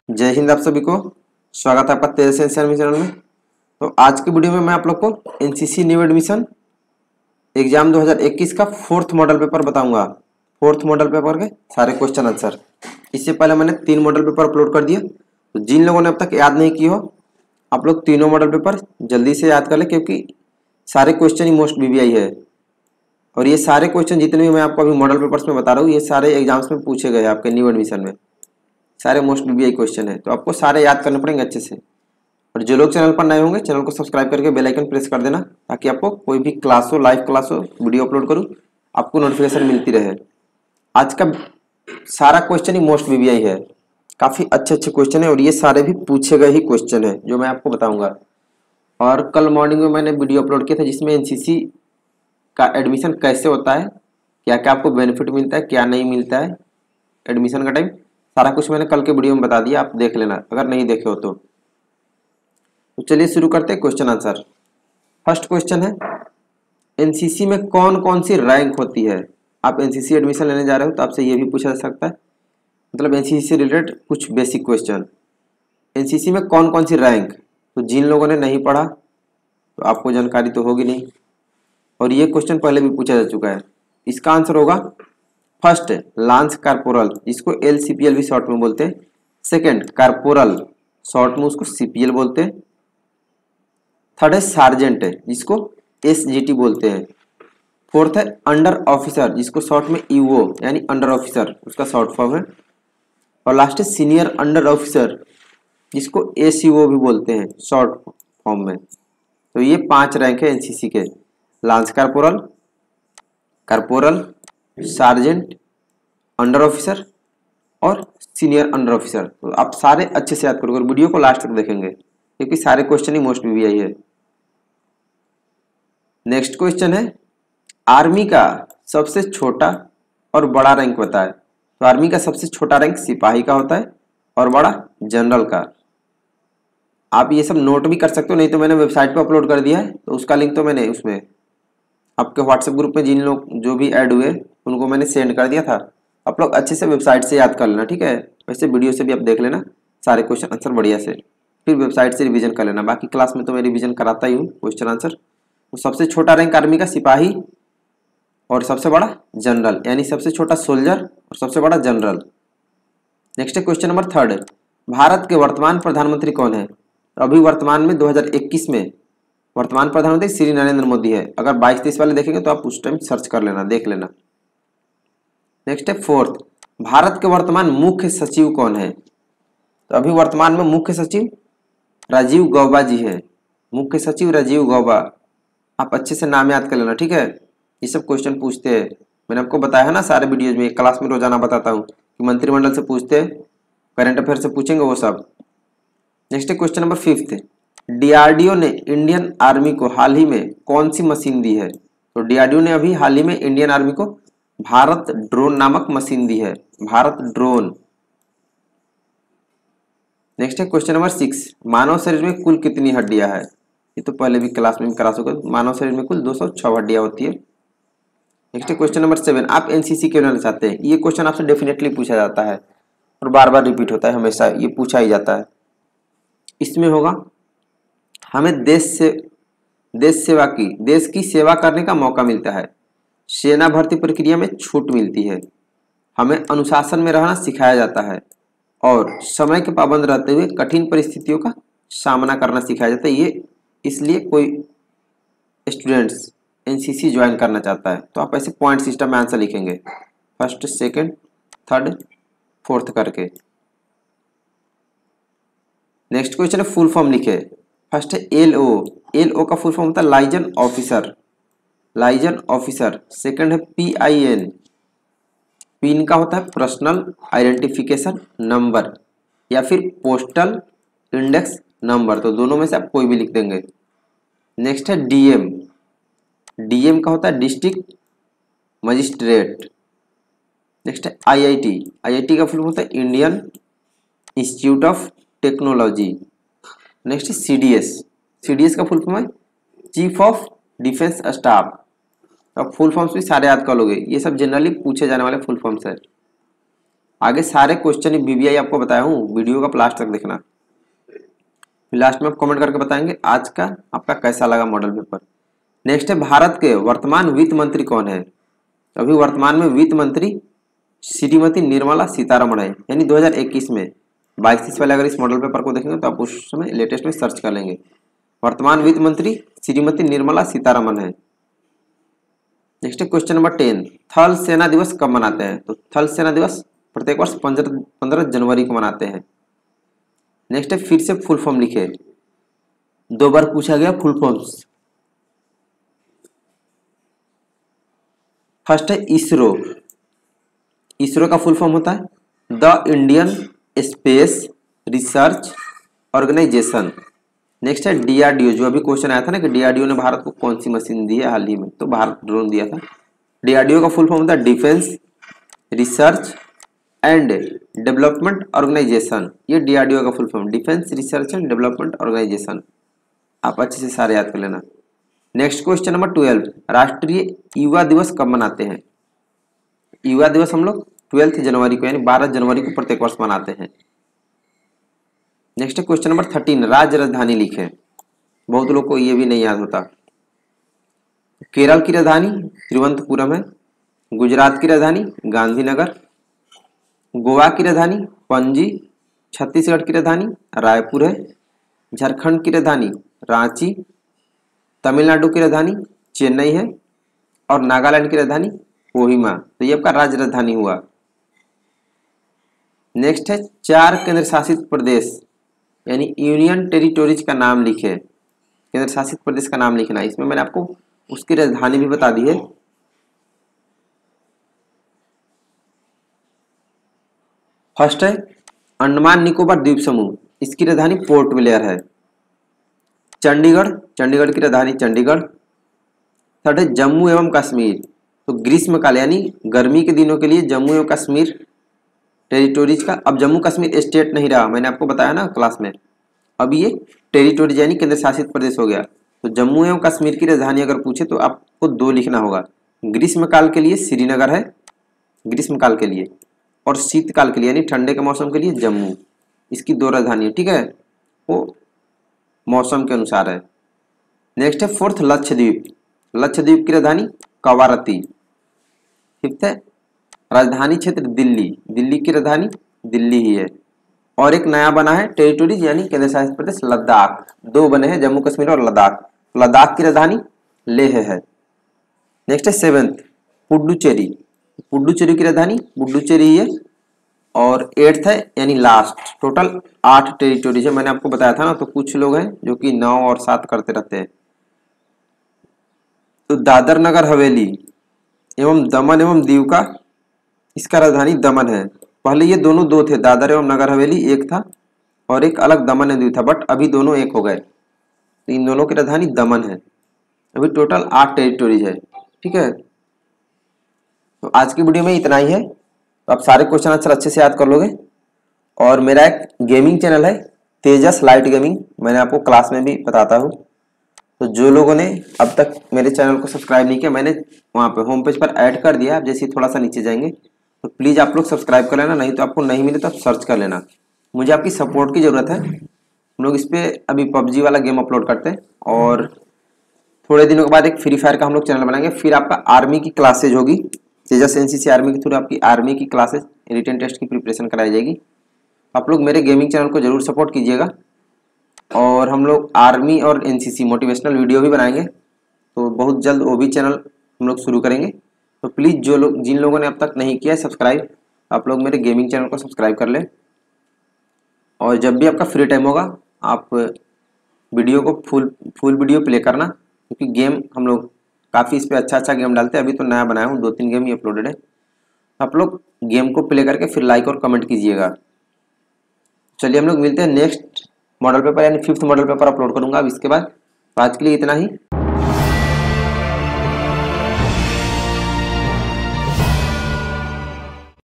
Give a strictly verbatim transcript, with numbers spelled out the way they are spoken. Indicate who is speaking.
Speaker 1: जय हिंद। आप सभी को स्वागत है आपका तेज एनसीआर चैनल में। तो आज की वीडियो में मैं आप लोग को एनसीसी न्यू एडमिशन एग्जाम दो हज़ार इक्कीस का फोर्थ मॉडल पेपर बताऊंगा। फोर्थ मॉडल पेपर के सारे क्वेश्चन आंसर। इससे पहले मैंने तीन मॉडल पेपर अपलोड कर दिए, तो जिन लोगों ने अब तक याद नहीं किया हो आप लोग तीनों मॉडल पेपर जल्दी से याद कर लें, क्योंकि सारे क्वेश्चन ही मोस्ट बीबीआई है। और ये सारे क्वेश्चन जितने भी मैं आपको अभी मॉडल पेपर्स में बता रहा हूँ ये सारे एग्जाम्स में पूछे गए आपके न्यू एडमिशन में। सारे मोस्ट बीबीआई क्वेश्चन है, तो आपको सारे याद करने पड़ेंगे अच्छे से। और जो लोग चैनल पर नए होंगे चैनल को सब्सक्राइब करके बेल आइकन प्रेस कर देना, ताकि आपको कोई भी क्लास हो, लाइव क्लास हो, वीडियो अपलोड करूँ आपको नोटिफिकेशन मिलती रहे। आज का सारा क्वेश्चन ही मोस्ट बीबीआई है, काफ़ी अच्छे अच्छे क्वेश्चन है और ये सारे भी पूछे गए ही क्वेश्चन है जो मैं आपको बताऊंगा। और कल मॉर्निंग में मैंने वीडियो अपलोड किया था जिसमें एनसीसी का एडमिशन कैसे होता है, क्या क्या आपको बेनिफिट मिलता है, क्या नहीं मिलता है एडमिशन का टाइम, सारा कुछ मैंने कल के वीडियो में बता दिया। आप देख लेना अगर नहीं देखे हो तो। तो चलिए शुरू करते हैं क्वेश्चन आंसर। फर्स्ट क्वेश्चन है, एनसीसी में कौन कौन सी रैंक होती है। आप एनसीसी एडमिशन लेने जा रहे हो तो आपसे ये भी पूछा जा सकता है, मतलब एनसीसी से रिलेटेड कुछ बेसिक क्वेश्चन। एनसीसी में कौन कौन सी रैंक, तो जिन लोगों ने नहीं पढ़ा तो आपको जानकारी तो होगी नहीं, और ये क्वेश्चन पहले भी पूछा जा चुका है। इसका आंसर होगा फर्स्ट लांस कारपोरल, जिसको एल सी पी एल भी शॉर्ट में बोलते हैं। सेकेंड कारपोरल, शॉर्ट में उसको सीपीएल बोलते हैं। थर्ड है सार्जेंट है, जिसको एसजीटी बोलते हैं। फोर्थ है अंडर ऑफिसर, जिसको शॉर्ट में ईओ यानी अंडर ऑफिसर उसका शॉर्ट फॉर्म है। और लास्ट है सीनियर अंडर ऑफिसर, जिसको एसीओ भी बोलते हैं शॉर्ट फॉर्म में। तो ये पांच रैंक है एनसीसी के, lance corporal, corporal, sergeant, under officer और सीनियर अंडर ऑफिसर। तो आप सारे अच्छे से याद करोगे, वीडियो को लास्ट तक देखेंगे क्योंकि सारे क्वेश्चन ही मोस्ट बीबीआई है। नेक्स्ट क्वेश्चन है, आर्मी का सबसे छोटा और बड़ा रैंक बताए। तो आर्मी का सबसे छोटा रैंक सिपाही का होता है और बड़ा जनरल का। आप ये सब नोट भी कर सकते हो, नहीं तो मैंने वेबसाइट पे अपलोड कर दिया है, तो उसका लिंक तो मैंने उसमें आपके व्हाट्सएप ग्रुप में जिन लोग जो भी ऐड हुए उनको मैंने सेंड कर दिया था। आप लोग अच्छे से वेबसाइट से याद कर लेना, ठीक है। वैसे वीडियो से भी आप देख लेना सारे क्वेश्चन आंसर बढ़िया से, फिर वेबसाइट से रिवीजन कर लेना। बाकी क्लास में तो मैं रिवीजन कराता ही हूँ क्वेश्चन आंसर। तो सबसे छोटा रैंक आर्मी का सिपाही और सबसे बड़ा जनरल, यानी सबसे छोटा सोल्जर और सबसे बड़ा जनरल। नेक्स्ट है क्वेश्चन नंबर थर्ड, भारत के वर्तमान प्रधानमंत्री कौन है। तो अभी वर्तमान में दो हज़ार इक्कीस में वर्तमान प्रधानमंत्री श्री नरेंद्र मोदी है। अगर बाईस तेईस वाले देखेंगे तो आप उस टाइम सर्च कर लेना, देख लेना। नेक्स्ट है फोर्थ, भारत के वर्तमान मुख्य सचिव कौन है। तो अभी वर्तमान में मुख्य सचिव राजीव गौबा जी है। मुख्य सचिव राजीव गौबा, आप अच्छे से नाम याद कर लेना, ठीक है। ये सब क्वेश्चन पूछते हैं, मैंने आपको बताया है ना सारे वीडियोज में, क्लास में रोजाना बताता हूँ कि मंत्रिमंडल से पूछते हैं, करंट अफेयर से पूछेंगे वो सब। नेक्स्ट है क्वेश्चन नंबर फिफ्थ, डीआरडीओ ने इंडियन आर्मी को हाल ही में कौन सी मशीन दी है। तो डीआरडीओ ने अभी हाल ही में इंडियन आर्मी को भारत ड्रोन नामक मशीन दी है, भारत ड्रोन। नेक्स्ट है क्वेश्चन नंबर सिक्स, मानव शरीर में कुल कितनी हड्डियां है। ये तो पहले भी क्लास में करा चुके, मानव शरीर में कुल दो सौ छह हड्डियां होती है। नेक्स्ट है क्वेश्चन नंबर सेवन, आप एनसीसी क्यों लेना चाहते हैं। ये क्वेश्चन आपसे डेफिनेटली पूछा जाता है और बार बार रिपीट होता है, हमेशा ये पूछा ही जाता है। इसमें होगा, हमें देश से देश सेवा की देश की सेवा करने का मौका मिलता है, सेना भर्ती प्रक्रिया में छूट मिलती है, हमें अनुशासन में रहना सिखाया जाता है और समय के पाबंद रहते हुए कठिन परिस्थितियों का सामना करना सिखाया जाता है। ये इसलिए कोई स्टूडेंट्स एनसीसी ज्वाइन करना चाहता है। तो आप ऐसे पॉइंट सिस्टम में आंसर लिखेंगे, फर्स्ट सेकंड थर्ड फोर्थ करके। नेक्स्ट क्वेश्चन है, फुल फॉर्म लिखे। फर्स्ट है एल ओ, एल ओ का फुल फॉर्म होता है liaison officer, liaison officer. Second है पी आई एन, पिन का होता है पर्सनल आइडेंटिफिकेशन नंबर या फिर पोस्टल इंडेक्स नंबर, तो दोनों में से आप कोई भी लिख देंगे। नेक्स्ट है डीएम, डीएम का होता है डिस्ट्रिक्ट मजिस्ट्रेट। नेक्स्ट है आईआईटी, आईआईटी का फुल होता है Indian Institute of Technology. Next है सीडीएस, सीडीएस का फुल फॉर्म है चीफ ऑफ डिफेंस स्टाफ। अब फुल फॉर्म्स भी सारे याद कर लोगे, ये सब जनरली पूछे जाने वाले फुल फॉर्म्स है। आगे सारे क्वेश्चन बीबीआई आपको बताया हूँ, वीडियो का लास्ट तक देखना, फिर लास्ट में आप कमेंट करके बताएंगे आज का आपका कैसा लगा मॉडल पेपर। नेक्स्ट है भारत के वर्तमान वित्त मंत्री कौन है। अभी वर्तमान में वित्त मंत्री श्रीमती निर्मला सीतारमण है, यानी दो हज़ार इक्कीस में बाईस वाले अगर इस मॉडल पेपर को देखेंगे तो आप उस समय लेटेस्ट में सर्च कर लेंगे। वर्तमान वित्त मंत्री श्रीमती निर्मला सीतारमण है। नेक्स्ट क्वेश्चन नंबर टेन, थल सेना दिवस कब मनाते हैं। तो थल सेना दिवस प्रत्येक वर्ष पंद्रह पंद्रह जनवरी को मनाते हैं। नेक्स्ट है फिर से फुल फॉर्म लिखे, दो बार पूछा गया फुल फॉर्म्स। फर्स्ट है इसरो। इसरो का फुल फॉर्म होता है the Indian Space Research Organisation. Next है डीआरडीओ, जो अभी क्वेश्चन आया था ना कि डीआरडीओ ने भारत को कौन सी मशीन दी है हाल ही में, तो भारत ड्रोन दिया था। डीआरडीओ का फुल फॉर्म होता है Defence Research and Development Organisation. ये डीआरडीओ का full form, Defence Research and Development Organisation. आप अच्छे से सारे याद कर लेना। नेक्स्ट क्वेश्चन नंबर ट्वेल्व, राष्ट्रीय युवा दिवस कब मनाते हैं। युवा दिवस हम लोग ट्वेल्थ जनवरी को यानी बारह जनवरी को प्रत्येक वर्ष मनाते हैं। नेक्स्ट क्वेश्चन नंबर थर्टीन, राज्य राजधानी लिखें। बहुत लोग को ये भी नहीं याद होता। केरल की राजधानी तिरुवनंतपुरम है, गुजरात की राजधानी गांधीनगर, गोवा की राजधानी पणजी, छत्तीसगढ़ की राजधानी रायपुर है, झारखंड की राजधानी रांची, तमिलनाडु की राजधानी चेन्नई है और नागालैंड की राजधानी कोहिमा। तो ये आपका राज्य राजधानी हुआ। नेक्स्ट है चार केंद्र शासित प्रदेश यानी यूनियन टेरिटोरीज का नाम लिखे। केंद्र शासित प्रदेश का नाम लिखना, इसमें मैंने आपको उसकी राजधानी भी बता दी है। फर्स्ट है अंडमान निकोबार द्वीप समूह, इसकी राजधानी पोर्ट ब्लेयर है। चंडीगढ़, चंडीगढ़ की राजधानी चंडीगढ़। थर्ड है जम्मू एवं कश्मीर, तो ग्रीष्मकाल यानी गर्मी के दिनों के लिए जम्मू एवं कश्मीर टेरिटोरीज का, अब जम्मू कश्मीर स्टेट नहीं रहा, मैंने आपको बताया ना क्लास में, अब ये टेरिटोरीज यानी केंद्र शासित प्रदेश हो गया। तो जम्मू एवं कश्मीर की राजधानी अगर पूछे तो आपको दो लिखना होगा, ग्रीष्मकाल के लिए श्रीनगर है ग्रीष्मकाल के लिए, और शीतकाल के लिए यानी ठंडे के मौसम के लिए जम्मू। इसकी दो राजधानी है, ठीक है, वो मौसम के अनुसार है। नेक्स्ट है फोर्थ लक्षद्वीप, लक्षद्वीप की राजधानी कवारती। फिफ्थ है राजधानी क्षेत्र दिल्ली, दिल्ली की राजधानी दिल्ली ही है। और एक नया बना है टेरिटोरीज यानी केंद्र शासित प्रदेश लद्दाख, दो बने हैं जम्मू कश्मीर और लद्दाख। लद्दाख की राजधानी लेह है। नेक्स्ट है सेवेंथ पुडुचेरी, पुडुचेरी की राजधानी पुडुचेरी ही है। और एट्थ है यानी लास्ट, टोटल आठ टेरिटोरीज है, मैंने आपको बताया था ना, तो कुछ लोग हैं जो कि नौ और सात करते रहते हैं। तो दादर नगर हवेली एवं दमन एवं दीव का, इसका राजधानी दमन है। पहले ये दोनों दो थे, दादर एवं नगर हवेली एक था और एक अलग दमन एवं दीव था, बट अभी दोनों एक हो गए, तो इन दोनों की राजधानी दमन है। अभी टोटल आठ टेरिटोरीज है, ठीक है। तो आज की वीडियो में इतना ही है, तो आप सारे क्वेश्चन आंसर अच्छे से याद कर लोगे। और मेरा एक गेमिंग चैनल है तेजस लाइट गेमिंग, मैंने आपको क्लास में भी बताता हूँ। तो जो लोगों ने अब तक मेरे चैनल को सब्सक्राइब नहीं किया, मैंने वहाँ पे होम पेज पर ऐड कर दिया, आप जैसे ही थोड़ा सा नीचे जाएंगे तो प्लीज़ आप लोग सब्सक्राइब कर लेना, नहीं तो आपको नहीं मिले तो आप सर्च कर लेना। मुझे आपकी सपोर्ट की ज़रूरत है। हम लोग इस पर अभी पबजी वाला गेम अपलोड करते हैं और थोड़े दिनों के बाद एक फ्री फायर का हम लोग चैनल बनाएंगे। फिर आपका आर्मी की क्लासेज होगी, तेजस एनसीसी आर्मी के थ्रू आपकी आर्मी की क्लासेज रिटन टेस्ट की प्रिपरेशन कराई जाएगी। आप लोग मेरे गेमिंग चैनल को जरूर सपोर्ट कीजिएगा। और हम लोग आर्मी और एनसीसी मोटिवेशनल वीडियो भी बनाएंगे, तो बहुत जल्द वो भी चैनल हम लोग शुरू करेंगे। तो प्लीज़ जो लोग जिन लोगों ने अब तक नहीं किया है सब्सक्राइब, आप लोग मेरे गेमिंग चैनल को सब्सक्राइब कर लें। और जब भी आपका फ्री टाइम होगा आप वीडियो को फुल फुल वीडियो प्ले करना, क्योंकि गेम हम लोग काफ़ी इस पर अच्छा अच्छा गेम डालते हैं। अभी तो नया बनाया हूँ, दो तीन गेम ही अपलोडेड है। आप लोग गेम को प्ले करके फिर लाइक और कमेंट कीजिएगा। चलिए हम लोग मिलते हैं नेक्स्ट मॉडल पेपर यानी फिफ्थ मॉडल पेपर अपलोड करूँगा अब इसके बाद। तो आज के लिए इतना ही।